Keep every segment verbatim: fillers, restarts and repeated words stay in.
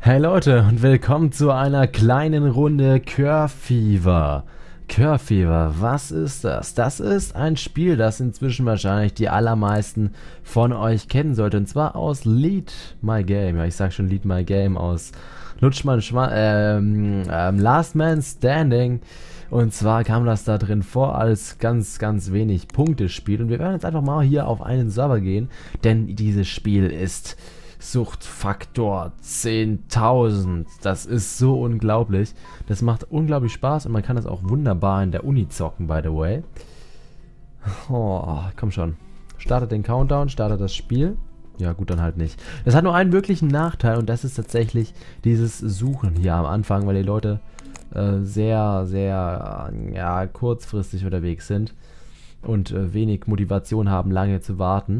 Hey Leute und willkommen zu einer kleinen Runde Curve Fever. Curve Fever, was ist das? Das ist ein Spiel, das inzwischen wahrscheinlich die allermeisten von euch kennen sollten. Und zwar aus Lead My Game. Ja, ich sag schon Lead My Game, aus Lutschmann Schma ähm, ähm, Last Man Standing. Und zwar kam das da drin vor als ganz, ganz wenig Punktespiel. Und wir werden jetzt einfach mal hier auf einen Server gehen, denn dieses Spiel ist Suchtfaktor zehntausend. Das ist so unglaublich. Das macht unglaublich Spaß und man kann das auch wunderbar in der Uni zocken, by the way. Oh, komm schon. Startet den Countdown, startet das Spiel. Ja gut, dann halt nicht. Das hat nur einen wirklichen Nachteil und das ist tatsächlich dieses Suchen hier am Anfang, weil die Leute äh, sehr, sehr äh, ja, kurzfristig unterwegs sind und äh, wenig Motivation haben, lange zu warten.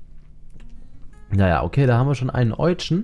Naja, okay, da haben wir schon einen Eutschen.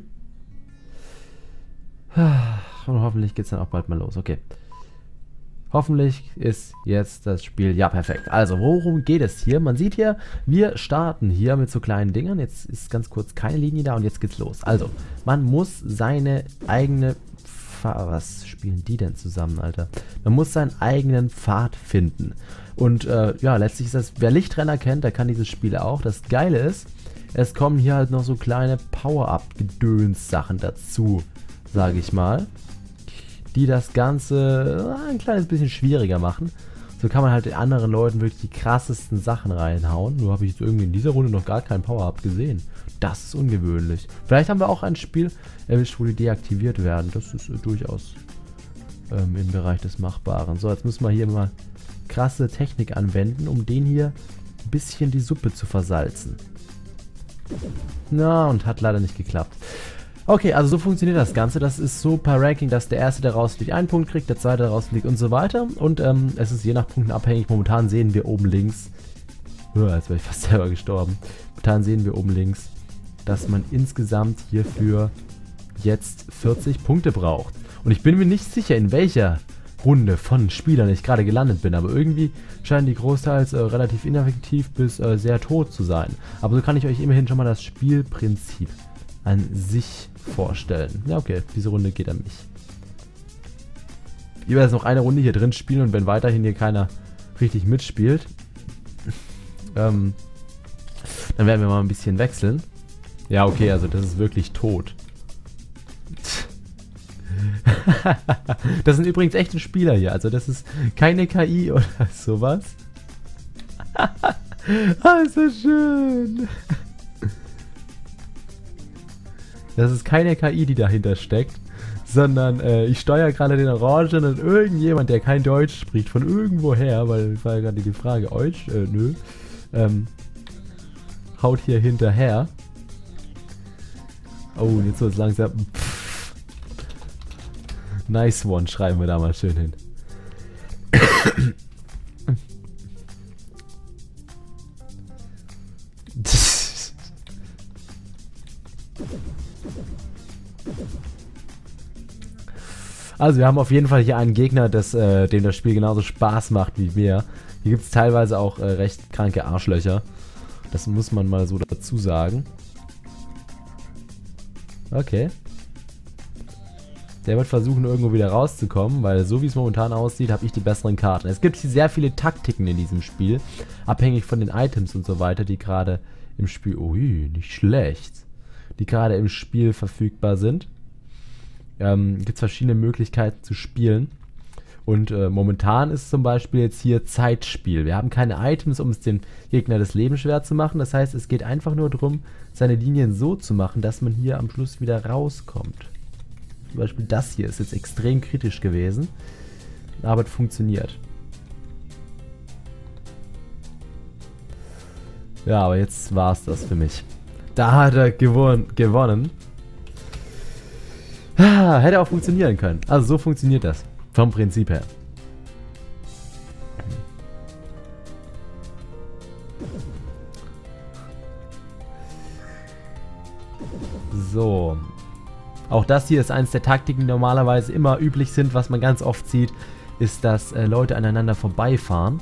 Und hoffentlich geht es dann auch bald mal los. Okay. Hoffentlich ist jetzt das Spiel... Ja, perfekt. Also, worum geht es hier? Man sieht hier, wir starten hier mit so kleinen Dingern. Jetzt ist ganz kurz keine Linie da und jetzt geht's los. Also, man muss seine eigene... Pfad... Was spielen die denn zusammen, Alter? Man muss seinen eigenen Pfad finden. Und, äh, ja, letztlich ist das... Wer Lichtrenner kennt, der kann dieses Spiel auch. Das Geile ist... Es kommen hier halt noch so kleine Power-Up-Gedöns-Sachen dazu, sage ich mal, die das Ganze ein kleines bisschen schwieriger machen. So kann man halt den anderen Leuten wirklich die krassesten Sachen reinhauen. Nur habe ich jetzt irgendwie in dieser Runde noch gar keinen Power-Up gesehen. Das ist ungewöhnlich. Vielleicht haben wir auch ein Spiel erwischt, wo die deaktiviert werden. Das ist äh, durchaus ähm, im Bereich des Machbaren. So, jetzt müssen wir hier mal krasse Technik anwenden, um den hier ein bisschen die Suppe zu versalzen. Na, und hat leider nicht geklappt. Okay, also so funktioniert das Ganze. Das ist so per Ranking, dass der Erste, der rausfliegt, einen Punkt kriegt, der Zweite, der rausfliegt und so weiter. Und ähm, es ist je nach Punkten abhängig. Momentan sehen wir oben links, oh, jetzt wäre ich fast selber gestorben. Momentan sehen wir oben links, dass man insgesamt hierfür jetzt vierzig Punkte braucht. Und ich bin mir nicht sicher, in welcher Runde von Spielern ich gerade gelandet bin, aber irgendwie scheinen die großteils äh, relativ ineffektiv bis äh, sehr tot zu sein. Aber so kann ich euch immerhin schon mal das Spielprinzip an sich vorstellen. Ja, okay, diese Runde geht an mich. Ich werde jetzt noch eine Runde hier drin spielen und wenn weiterhin hier keiner richtig mitspielt, ähm, dann werden wir mal ein bisschen wechseln. Ja, okay, also das ist wirklich tot. Das sind übrigens echte Spieler hier, also das ist keine K I oder sowas. Ah, ist das schön. Das ist keine K I, die dahinter steckt, sondern äh, ich steuere gerade den Orangen und irgendjemand, der kein Deutsch spricht, von irgendwoher, weil das war ja gerade die Frage, Deutsch, äh, nö, ähm, haut hier hinterher. Oh, jetzt wird es langsam... Nice one, schreiben wir da mal schön hin. Also wir haben auf jeden Fall hier einen Gegner, das, äh, dem das Spiel genauso Spaß macht wie mir. Hier gibt es teilweise auch äh, recht kranke Arschlöcher. Das muss man mal so dazu sagen. Okay. Der wird versuchen, irgendwo wieder rauszukommen, weil so wie es momentan aussieht, habe ich die besseren Karten. Es gibt hier sehr viele Taktiken in diesem Spiel, abhängig von den Items und so weiter, die gerade im Spiel, ui, nicht schlecht, die gerade im Spiel verfügbar sind. Ähm, gibt es verschiedene Möglichkeiten zu spielen. Und äh, momentan ist zum Beispiel jetzt hier Zeitspiel. Wir haben keine Items, um es dem Gegner das Leben schwer zu machen. Das heißt, es geht einfach nur darum, seine Linien so zu machen, dass man hier am Schluss wieder rauskommt. Zum Beispiel das hier ist jetzt extrem kritisch gewesen, aber es funktioniert. Ja, aber jetzt war es das für mich. Da hat er gewon gewonnen. Ah, hätte auch funktionieren können. Also so funktioniert das. Vom Prinzip her. So. Auch das hier ist eines der Taktiken, die normalerweise immer üblich sind. Was man ganz oft sieht, ist, dass äh, Leute aneinander vorbeifahren.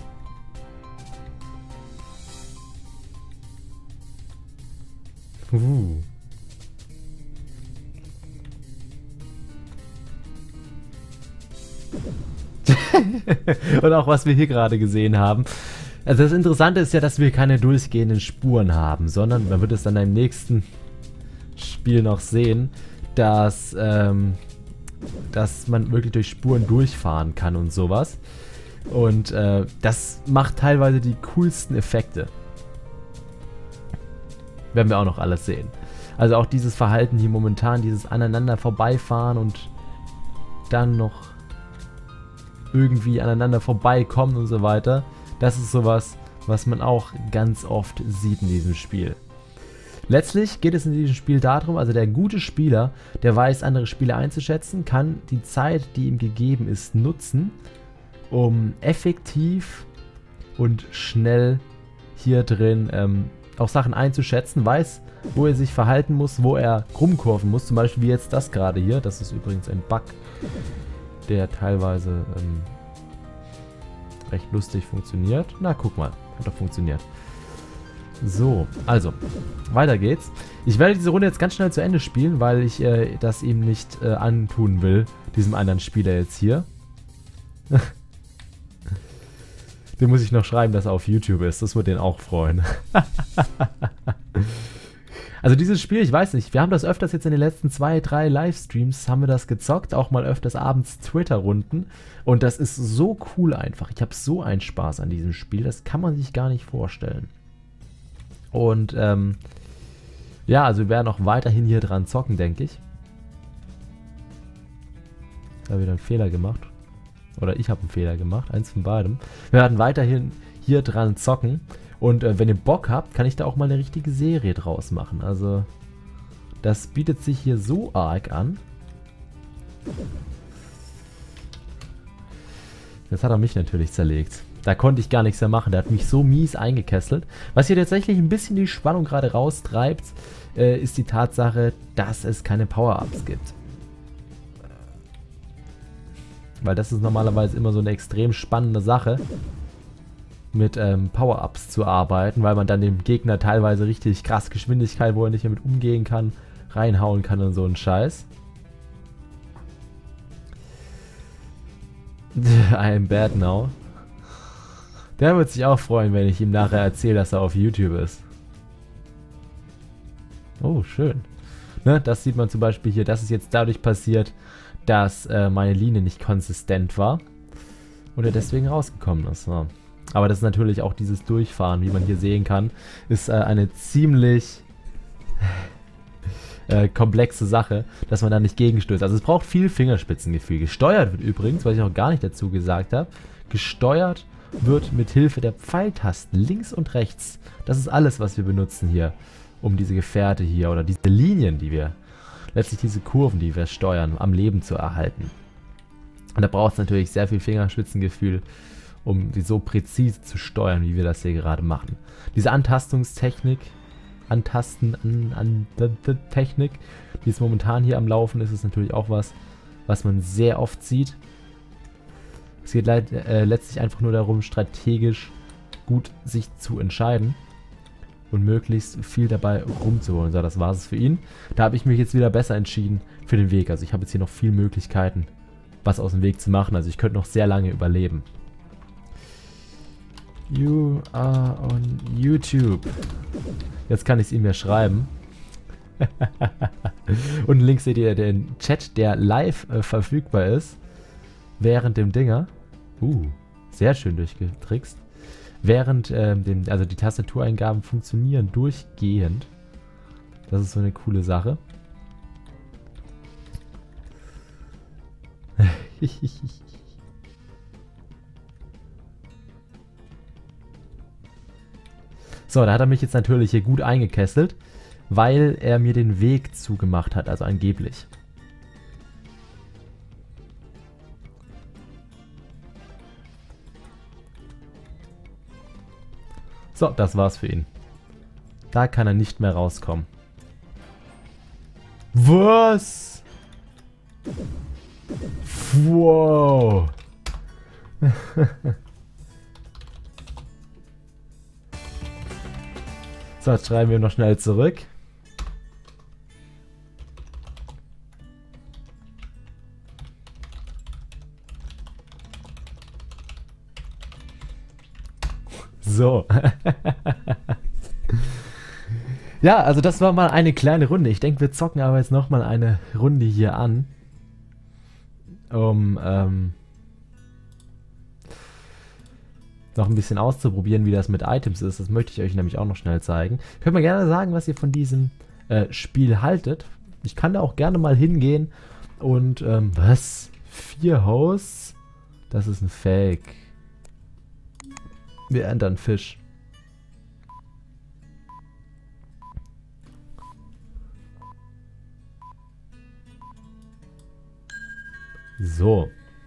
Uh. Und auch was wir hier gerade gesehen haben. Also das Interessante ist ja, dass wir keine durchgehenden Spuren haben, sondern man wird es dann im nächsten Spiel noch sehen, dass, ähm, dass man wirklich durch Spuren durchfahren kann und sowas. Und äh, das macht teilweise die coolsten Effekte. Werden wir auch noch alles sehen. Also auch dieses Verhalten hier momentan, dieses aneinander vorbeifahren und dann noch irgendwie aneinander vorbeikommen und so weiter. Das ist sowas, was man auch ganz oft sieht in diesem Spiel. Letztlich geht es in diesem Spiel darum, also der gute Spieler, der weiß, andere Spieler einzuschätzen, kann die Zeit, die ihm gegeben ist, nutzen, um effektiv und schnell hier drin ähm, auch Sachen einzuschätzen, weiß, wo er sich verhalten muss, wo er rumkurven muss, zum Beispiel wie jetzt das gerade hier. Das ist übrigens ein Bug, der teilweise ähm, recht lustig funktioniert. Na, guck mal, hat doch funktioniert. So, also, weiter geht's. Ich werde diese Runde jetzt ganz schnell zu Ende spielen, weil ich äh, das ihm nicht äh, antun will, diesem anderen Spieler jetzt hier. Den muss ich noch schreiben, dass er auf YouTube ist. Das wird den auch freuen. Also dieses Spiel, ich weiß nicht, wir haben das öfters jetzt in den letzten zwei, drei Livestreams, haben wir das gezockt, auch mal öfters abends Twitter-Runden. Und das ist so cool einfach. Ich habe so einen Spaß an diesem Spiel, das kann man sich gar nicht vorstellen. Und ähm, ja, also wir werden auch weiterhin hier dran zocken, denke ich. Da habe ich wieder einen Fehler gemacht. Oder ich habe einen Fehler gemacht, eins von beidem. Wir werden weiterhin hier dran zocken. Und äh, wenn ihr Bock habt, kann ich da auch mal eine richtige Serie draus machen. Also, das bietet sich hier so arg an. Jetzt hat er mich natürlich zerlegt. Da konnte ich gar nichts mehr machen. Der hat mich so mies eingekesselt. Was hier tatsächlich ein bisschen die Spannung gerade raustreibt, äh, ist die Tatsache, dass es keine Power-Ups gibt. Weil das ist normalerweise immer so eine extrem spannende Sache, mit ähm, Power-Ups zu arbeiten, weil man dann dem Gegner teilweise richtig krass Geschwindigkeit, wo er nicht mehr mit umgehen kann, reinhauen kann und so ein Scheiß. I'm bad now. Der wird sich auch freuen, wenn ich ihm nachher erzähle, dass er auf YouTube ist. Oh, schön. Ne, das sieht man zum Beispiel hier. Das ist jetzt dadurch passiert, dass äh, meine Linie nicht konsistent war und er deswegen rausgekommen ist. Ja. Aber das ist natürlich auch dieses Durchfahren, wie man hier sehen kann, ist äh, eine ziemlich äh, komplexe Sache, dass man da nicht gegenstößt. Also es braucht viel Fingerspitzengefühl. Gesteuert wird übrigens, was ich auch gar nicht dazu gesagt habe, gesteuert wird mit Hilfe der Pfeiltasten links und rechts. Das ist alles, was wir benutzen hier, um diese Gefährte hier oder diese Linien, die wir, letztlich diese Kurven, die wir steuern, am Leben zu erhalten. Und da braucht es natürlich sehr viel Fingerspitzengefühl, um die so präzise zu steuern, wie wir das hier gerade machen. Diese Antastungstechnik, Antasten, an, an, an Technik, die ist momentan hier am Laufen ist, ist natürlich auch was, was man sehr oft sieht. Es geht leid, äh, letztlich einfach nur darum, strategisch gut sich zu entscheiden und möglichst viel dabei rumzuholen. So, das war es für ihn. Da habe ich mich jetzt wieder besser entschieden für den Weg. Also ich habe jetzt hier noch viele Möglichkeiten, was aus dem Weg zu machen. Also ich könnte noch sehr lange überleben. You are on YouTube. Jetzt kann ich es ihm ja schreiben. Und links seht ihr den Chat, der live äh, verfügbar ist. Während dem Dinger. Uh, sehr schön durchgetrickst. Während ähm, dem, also die Tastatureingaben funktionieren durchgehend. Das ist so eine coole Sache. So, da hat er mich jetzt natürlich hier gut eingekesselt, weil er mir den Weg zugemacht hat, also angeblich. So, das war's für ihn. Da kann er nicht mehr rauskommen. Was? Wow. So, jetzt schreiben wir noch schnell zurück. So. Ja, also das war mal eine kleine Runde. Ich denke, wir zocken aber jetzt nochmal eine Runde hier an. Um ähm, noch ein bisschen auszuprobieren, wie das mit Items ist. Das möchte ich euch nämlich auch noch schnell zeigen. Könnt mir gerne sagen, was ihr von diesem äh, Spiel haltet. Ich kann da auch gerne mal hingehen und, ähm, was? Vier Hosts? Das ist ein Fake. Wir entern Fisch. So.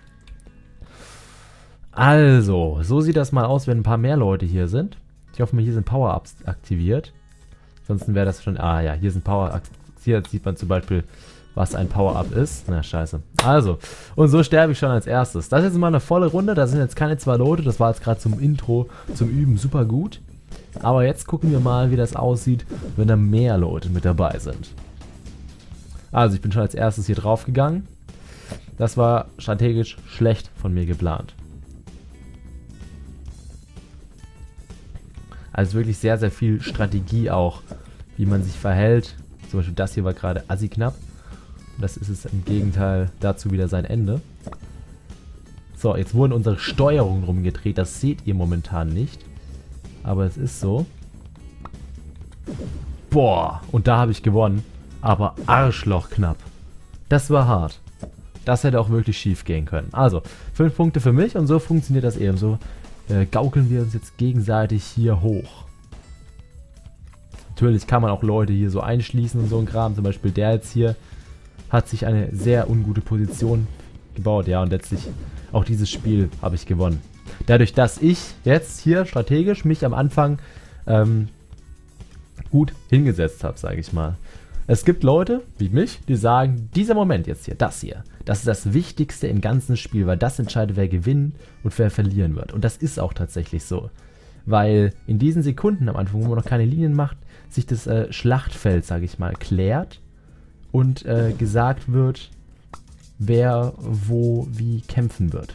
Also, so sieht das mal aus, wenn ein paar mehr Leute hier sind. Ich hoffe mal, hier sind Power-Ups aktiviert. Ansonsten wäre das schon... Ah ja, hier sind Power-Ups. Hier sieht man zum Beispiel, was ein Power-Up ist. Na, scheiße. Also, und so sterbe ich schon als erstes. Das ist jetzt mal eine volle Runde. Da sind jetzt keine zwei Leute. Das war jetzt gerade zum Intro, zum Üben super gut. Aber jetzt gucken wir mal, wie das aussieht, wenn da mehr Leute mit dabei sind. Also, ich bin schon als erstes hier drauf gegangen. Das war strategisch schlecht von mir geplant. Also wirklich sehr, sehr viel Strategie auch, wie man sich verhält. Zum Beispiel das hier war gerade assi knapp. Und das ist es im Gegenteil dazu wieder sein Ende. So, jetzt wurden unsere Steuerungen rumgedreht. Das seht ihr momentan nicht. Aber es ist so. Boah, und da habe ich gewonnen. Aber Arschloch knapp. Das war hart. Das hätte auch wirklich schief gehen können. Also, fünf Punkte für mich und so funktioniert das eben. So äh, gaukeln wir uns jetzt gegenseitig hier hoch. Natürlich kann man auch Leute hier so einschließen und so ein Kram. Zum Beispiel der jetzt hier hat sich eine sehr ungute Position gebaut. Ja, und letztlich auch dieses Spiel habe ich gewonnen. Dadurch, dass ich jetzt hier strategisch mich am Anfang ähm, gut hingesetzt habe, sage ich mal. Es gibt Leute, wie mich, die sagen, dieser Moment jetzt hier, das hier, das ist das Wichtigste im ganzen Spiel, weil das entscheidet, wer gewinnen und wer verlieren wird. Und das ist auch tatsächlich so. Weil in diesen Sekunden am Anfang, wo man noch keine Linien macht, sich das äh, Schlachtfeld, sage ich mal, klärt und äh, gesagt wird, wer wo wie kämpfen wird.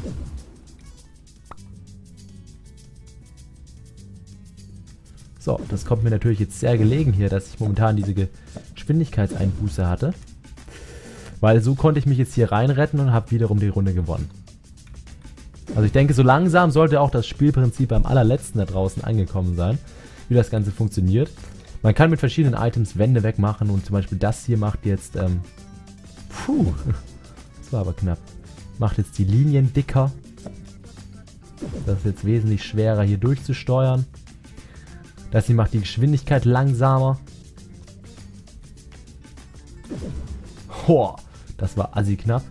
So, das kommt mir natürlich jetzt sehr gelegen hier, dass ich momentan diese Geschwindigkeitseinbuße hatte. Weil so konnte ich mich jetzt hier reinretten und habe wiederum die Runde gewonnen. Also ich denke, so langsam sollte auch das Spielprinzip beim allerletzten da draußen angekommen sein, wie das Ganze funktioniert. Man kann mit verschiedenen Items Wände wegmachen und zum Beispiel das hier macht jetzt, ähm, puh, das war aber knapp, macht jetzt die Linien dicker. Das ist jetzt wesentlich schwerer hier durchzusteuern. Das hier macht die Geschwindigkeit langsamer. Boah, das war assi knapp.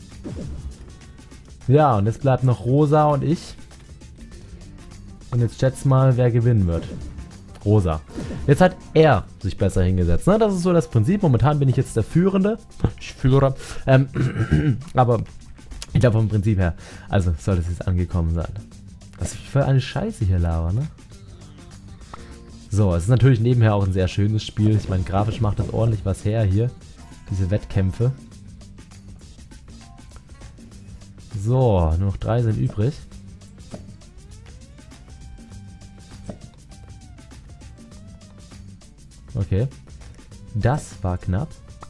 Ja, und jetzt bleibt noch Rosa und ich. Und jetzt schätzt mal, wer gewinnen wird. Rosa. Jetzt hat er sich besser hingesetzt. Ne? Das ist so das Prinzip. Momentan bin ich jetzt der Führende. Ich führe. Ähm, aber ich glaube vom Prinzip her. Also soll es jetzt angekommen sein. Was für eine Scheiße hier laber, ne? So, es ist natürlich nebenher auch ein sehr schönes Spiel. Ich meine, grafisch macht das ordentlich was her hier. Diese Wettkämpfe. So, nur noch drei sind übrig. Okay. Das war knapp.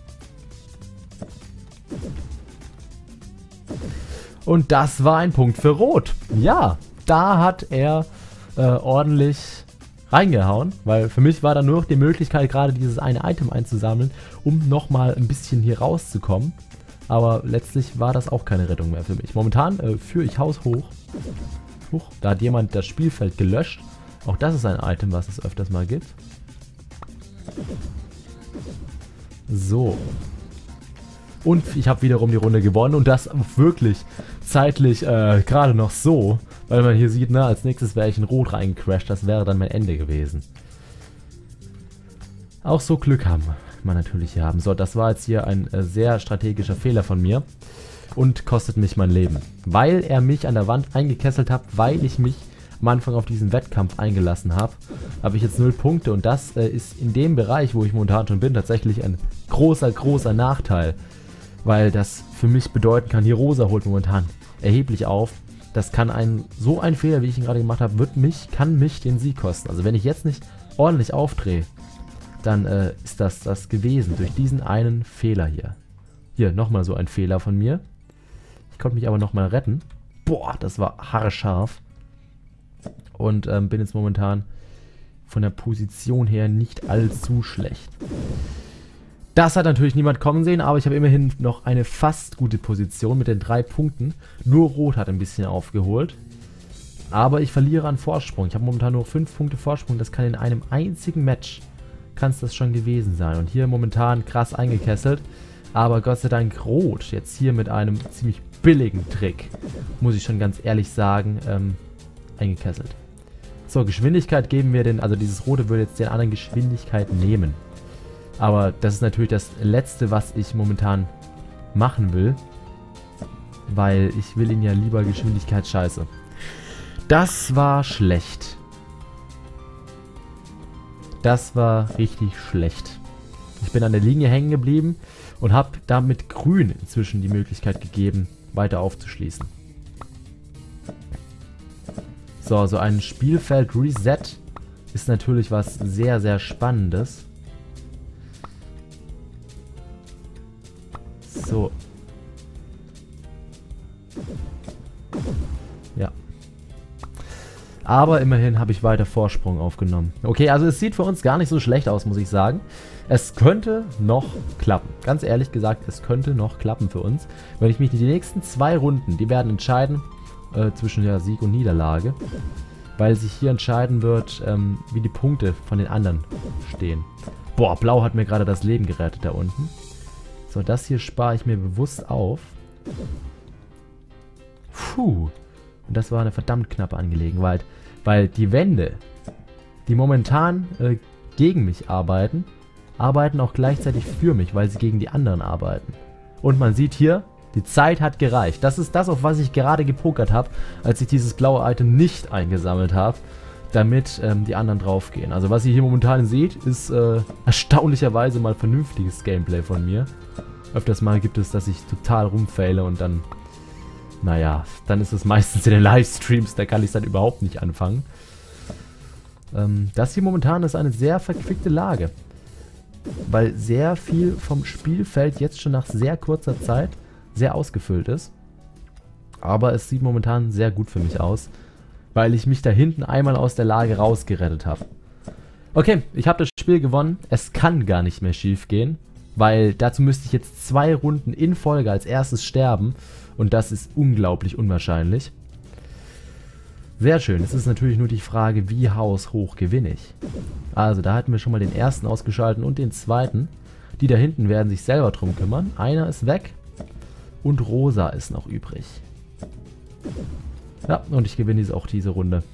Und das war ein Punkt für Rot. Ja, da hat er äh, ordentlich reingehauen, weil für mich war da nur noch die Möglichkeit, gerade dieses eine Item einzusammeln, um nochmal ein bisschen hier rauszukommen. Aber letztlich war das auch keine Rettung mehr für mich. Momentan äh, führe ich Haus hoch. Huch, da hat jemand das Spielfeld gelöscht. Auch das ist ein Item, was es öfters mal gibt. So. Und ich habe wiederum die Runde gewonnen und das wirklich zeitlich äh, gerade noch so, weil man hier sieht, ne, als nächstes wäre ich in Rot reingecrashed, das wäre dann mein Ende gewesen. Auch so Glück haben man natürlich hier haben. So, das war jetzt hier ein äh, sehr strategischer Fehler von mir und kostet mich mein Leben. Weil er mich an der Wand eingekesselt hat, weil ich mich am Anfang auf diesen Wettkampf eingelassen habe, habe ich jetzt null Punkte und das äh, ist in dem Bereich, wo ich momentan schon bin, tatsächlich ein großer, großer Nachteil. Weil das für mich bedeuten kann, hier Rosa holt momentan erheblich auf. das kann ein, so ein Fehler, wie ich ihn gerade gemacht habe, wird mich, kann mich den Sieg kosten. Also wenn ich jetzt nicht ordentlich aufdrehe, dann äh, ist das das gewesen, durch diesen einen Fehler hier. Hier, nochmal so ein Fehler von mir. Ich konnte mich aber nochmal retten. Boah, das war haarscharf. Und ähm, bin jetzt momentan von der Position her nicht allzu schlecht. Das hat natürlich niemand kommen sehen, aber ich habe immerhin noch eine fast gute Position mit den drei Punkten. Nur Rot hat ein bisschen aufgeholt. Aber ich verliere an Vorsprung. Ich habe momentan nur fünf Punkte Vorsprung. Das kann in einem einzigen Match, kann es das schon gewesen sein. Und hier momentan krass eingekesselt. Aber Gott sei Dank Rot jetzt hier mit einem ziemlich billigen Trick, muss ich schon ganz ehrlich sagen, ähm, eingekesselt. So, Geschwindigkeit geben wir den, also dieses Rote würde jetzt den anderen Geschwindigkeit nehmen. Aber das ist natürlich das Letzte, was ich momentan machen will. Weil ich will ihn ja lieber Geschwindigkeit scheiße. Das war schlecht. Das war richtig schlecht. Ich bin an der Linie hängen geblieben und habe damit Grün inzwischen die Möglichkeit gegeben, weiter aufzuschließen. So, so ein Spielfeld-Reset ist natürlich was sehr, sehr Spannendes. So. Ja. Aber immerhin habe ich weiter Vorsprung aufgenommen. Okay, also es sieht für uns gar nicht so schlecht aus, muss ich sagen. Es könnte noch klappen. Ganz ehrlich gesagt, es könnte noch klappen für uns. Wenn ich mich die nächsten zwei Runden, die werden entscheiden äh, zwischen ja, Sieg und Niederlage. Weil sich hier entscheiden wird, ähm, wie die Punkte von den anderen stehen. Boah, Blau hat mir gerade das Leben gerettet da unten. So, das hier spare ich mir bewusst auf. Puh. Und das war eine verdammt knappe Angelegenheit. Weil die Wände, die momentan äh, gegen mich arbeiten, arbeiten auch gleichzeitig für mich, weil sie gegen die anderen arbeiten. Und man sieht hier, die Zeit hat gereicht. Das ist das, auf was ich gerade gepokert habe, als ich dieses blaue Item nicht eingesammelt habe, damit ähm, die anderen draufgehen. Also was ihr hier momentan seht, ist äh, erstaunlicherweise mal vernünftiges Gameplay von mir. Öfters mal gibt es, dass ich total rumfaile und dann, naja, dann ist es meistens in den Livestreams, da kann ich es dann überhaupt nicht anfangen. Ähm, das hier momentan ist eine sehr verquickte Lage. Weil sehr viel vom Spielfeld jetzt schon nach sehr kurzer Zeit sehr ausgefüllt ist. Aber es sieht momentan sehr gut für mich aus, weil ich mich da hinten einmal aus der Lage rausgerettet habe. Okay, ich habe das Spiel gewonnen. Es kann gar nicht mehr schief gehen, weil dazu müsste ich jetzt zwei Runden in Folge als erstes sterben. Und das ist unglaublich unwahrscheinlich. Sehr schön. Es ist natürlich nur die Frage, wie haushoch gewinne ich. Also da hatten wir schon mal den ersten ausgeschaltet und den zweiten. Die da hinten werden sich selber drum kümmern. Einer ist weg und Rosa ist noch übrig. Ja, und ich gewinne auch diese Runde.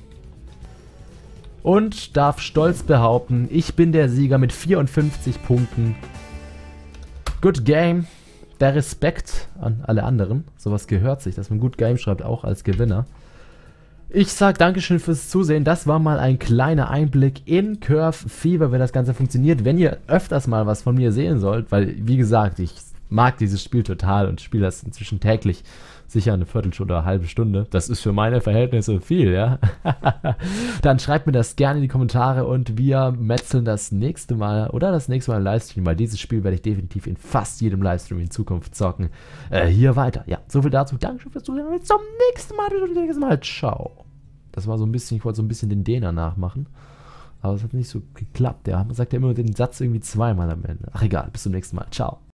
Und darf stolz behaupten, ich bin der Sieger mit vierundfünfzig Punkten. Good game. Der Respekt an alle anderen. Sowas gehört sich, dass man gut Game schreibt, auch als Gewinner. Ich sag Dankeschön fürs Zusehen. Das war mal ein kleiner Einblick in Curve Fever, wie das Ganze funktioniert. Wenn ihr öfters mal was von mir sehen sollt, weil, wie gesagt, ich mag dieses Spiel total und spiele das inzwischen täglich, sicher eine Viertelstunde oder eine halbe Stunde. Das ist für meine Verhältnisse viel, ja. Dann schreibt mir das gerne in die Kommentare und wir metzeln das nächste Mal oder das nächste Mal im Livestream, weil dieses Spiel werde ich definitiv in fast jedem Livestream in Zukunft zocken. Äh, hier weiter. Ja, soviel dazu. Dankeschön fürs Zusehen und bis zum nächsten Mal. Bis zum nächsten Mal. Ciao. Das war so ein bisschen, ich wollte so ein bisschen den Däner nachmachen. Aber es hat nicht so geklappt. Ja, man sagt ja immer den Satz irgendwie zweimal am Ende. Ach egal, bis zum nächsten Mal. Ciao.